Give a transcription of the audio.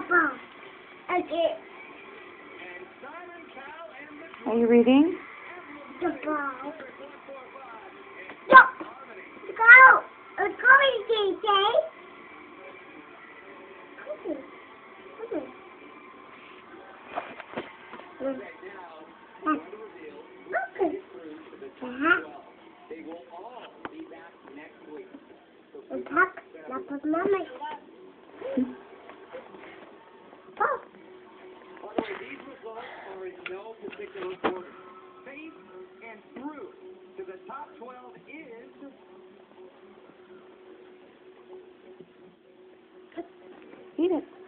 Papa. Okay. Are you reading? The ball. Stop. Go. It's going, JJ. And Pop, that was Mama. Pop. These results are in no particular order. Faith and through to the top 12 is... Eat it.